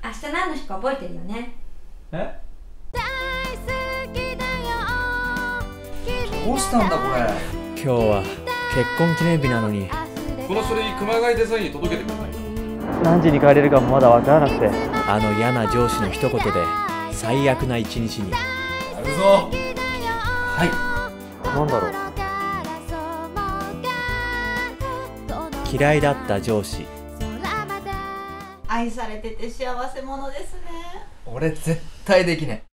明日何の日か覚えてるよね。 え？どうしたんだこれ。 今日は結婚記念日なのに。 この書類熊谷デザインに届けてくれないか。 何時に帰れるかもまだ分からなくて、あの嫌な上司の一言で最悪な一日に。 やるぞ。 はい。 なんだろう。嫌いだった上司。 愛されてて幸せ者ですね。 俺絶対できねえ。